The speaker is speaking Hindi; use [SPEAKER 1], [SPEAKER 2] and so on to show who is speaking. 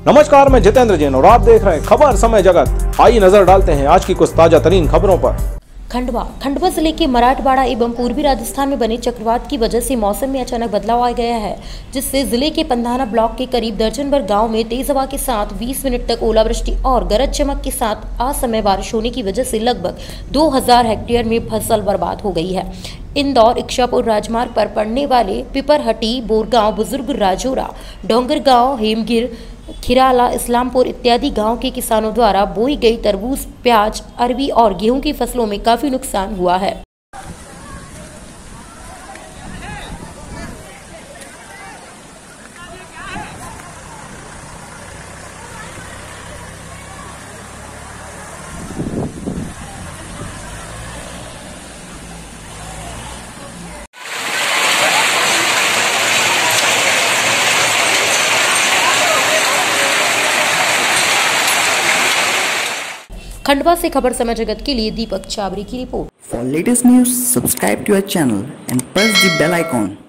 [SPEAKER 1] नमस्कार, मैं जितेंद्र जैन और आप देख रहे हैं खबर समय जगत। आइए नजर डालते हैं आज की कुछ ताजा तरीन खबरों पर।
[SPEAKER 2] खंडवा जिले के मराठवाड़ा एवं पूर्वी राजस्थान में बने चक्रवात की वजह से मौसम में अचानक बदलाव आ गया है, जिससे जिले के पंधाना ब्लॉक के करीब दर्जन भर गाँव में तेज हवा के साथ 20 मिनट तक ओलावृष्टि और गरज चमक के साथ असमय बारिश होने की वजह से लगभग 2000 हेक्टेयर में फसल बर्बाद हो गई है। इंदौर इच्छापुर राजमार्ग पर पड़ने वाले पिपरहटी, बोरगांव, बुजुर्ग राजोरा, डोंगरगांव, हेमगिर, खिराला, इस्लामपुर इत्यादि गांव के किसानों द्वारा बोई गई तरबूज, प्याज, अरबी और गेहूं की फसलों में काफी नुकसान हुआ है। खंडवा से खबर समय जगत के लिए दीपक चावरी की report.
[SPEAKER 3] For latest news, subscribe to our channel and press the bell icon.